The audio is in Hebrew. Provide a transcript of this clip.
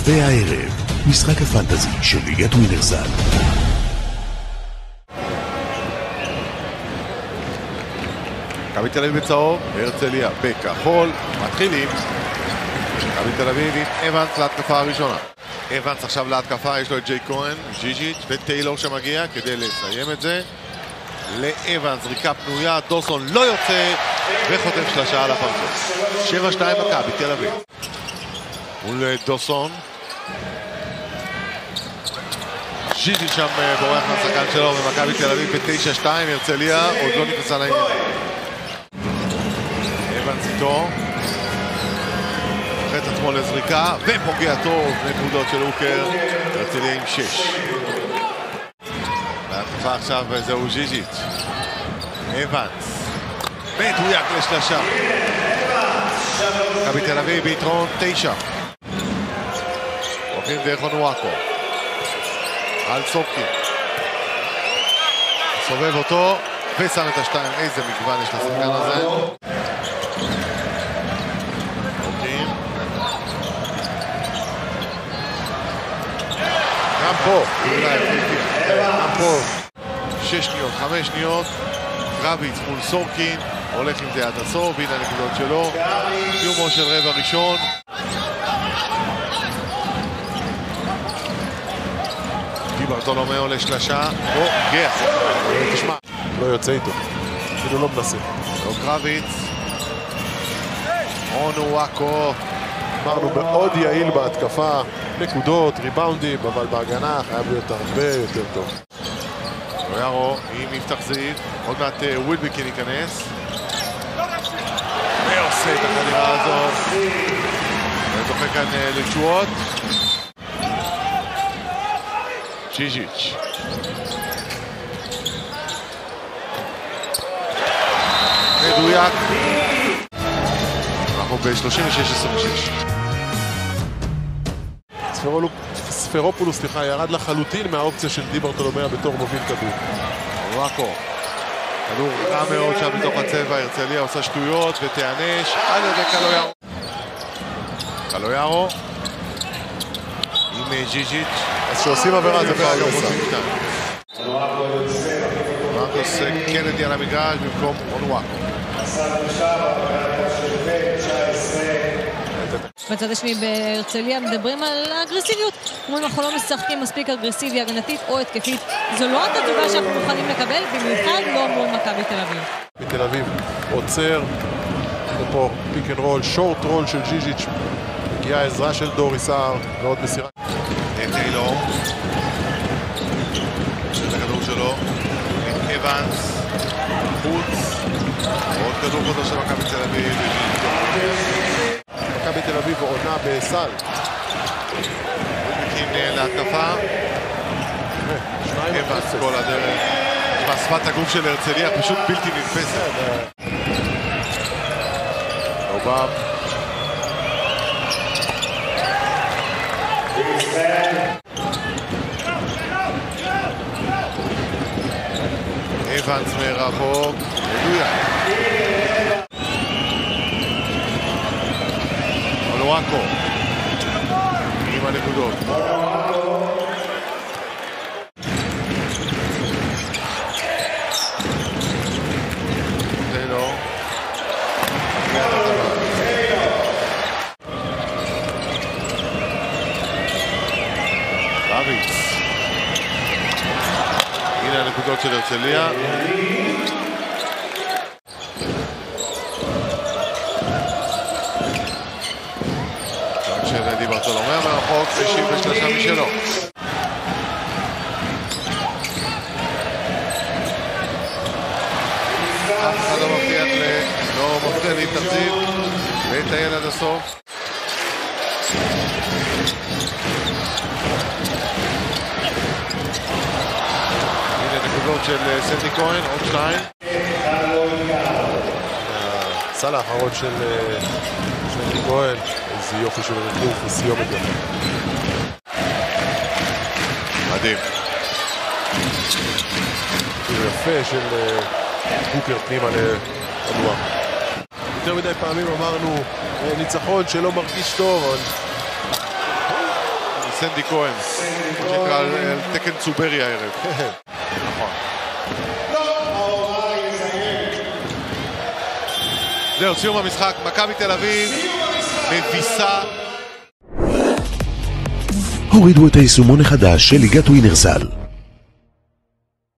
והערב, משחק הפנטזי של ליגת ווינרסל. מכבי תל אביב בצהוב, הרצליה בכחול, מתחילים. מכבי תל אביב עם אבנס להתקפה הראשונה. אבנס עכשיו להתקפה, יש לו את ג'יי כהן, ז'יז'יץ' וטיילור שמגיע כדי לסיים את זה. לאבנס, זריקה פנויה, דוסון לא יוצא וחוטף שלשה על הפרצוף. 7-2 מכבי תל אביב. מול דוסון. ז'יז'יץ' שם בורח מהשחקן שלו ומכבי תל אביב ב-9-2, הרצליה עוד לא נכנסה לעניין. אבנס איתו. חץ עצמו לזריקה ופוגע טוב, נקודות של אוקר, הרצליה עם 6. והתקפה עכשיו זהו ז'יז'יץ'. אבנס מדויק לשלשה. מכבי תל אביב ביתרון 9. הולכים דרך אונואקו על סורקין, סובב אותו ושם את השתיים. איזה מגוון יש לשחקן הזה. גם פה, גם פה 6 שניות, 5 שניות. רביץ מול סורקין, הולך עם זה עד הסוף, והנה הנקודות שלו. סיומו של רבע ראשון. דיברטולומיאו לשלשה, פוגע. תשמע, לא יוצא איתו, כאילו לא מנסה. רביץ, אונואקו. אמרנו מאוד יעיל בהתקפה, נקודות, ריבאונדים, אבל בהגנה חייב להיות הרבה יותר טוב. יארו עם יפתח זיו, עוד מעט ווילבקין ייכנס ועושה את החדירה הזאת ודוחק כאן לתשואות. ז'יז'יץ' מדויק. אנחנו ב-36-26. ספרופולוס, ירד לחלוטין מהאופציה של דיברטולומיאו בתור מוביל כדור. אונואקו, כדור רע מאוד שם בתוך הצבע, הרצליה עושה שטויות ותענש על ידי קלויארו. קלויארו עם ז'יז'יץ'. אז שעושים עבירה זה בעיה גסה. מרקוס קנדי על המגרש במקום אונואקו. בצד השני בהרצליה מדברים על האגרסיביות. אומרים אנחנו לא משחקים מספיק אגרסיבי, הגנתית או התקפית. זו לא התגובה שאנחנו מוכנים לקבל, במיוחד לא מול מכבי תל אביב. בתל אביב עוצר, ופה פיק אנד רול, שורט רול של ז'יז'יץ', מגיעה עזרה של דוריס סער ועוד מסירה. טיילור, את הכדור שלו, אבנס, חוץ, עוד כדור חוזר של מכבי תל אביב. מכבי תל אביב עונה בסל. ווילבקין להתקפה. אבנס כל הדרך. שפת הגוף של הרצליה פשוט בלתי נתפסת. אובם. אבנס מרחוק. מדויק. אונואקו עם הנקודות. טיילור. רביץ. הנה הנקודות של הרצליה. דיברטולומיאו מרחוק, משיב בשלושה משלו. אף אחד לא מבטיח להתחזיב ולטייל עד הסוף. הנה נקודות של סנדי כהן, עוד 2. הסל האחרון של סנדי כהן. איזה יופי של ריכוך וסיומת יפה. מדהים. יפה של בוקר פנימה לאונואקו. יותר מדי פעמים אמרנו ניצחון שלא מרגיש טוב, אבל סנדי כהן, שנקרא על תקן צוברי הערב. נכון. זהו, סיום המשחק, מכבי תל אביב מביסה. הורידו את היישומון החדש של ליגת ווינרסל.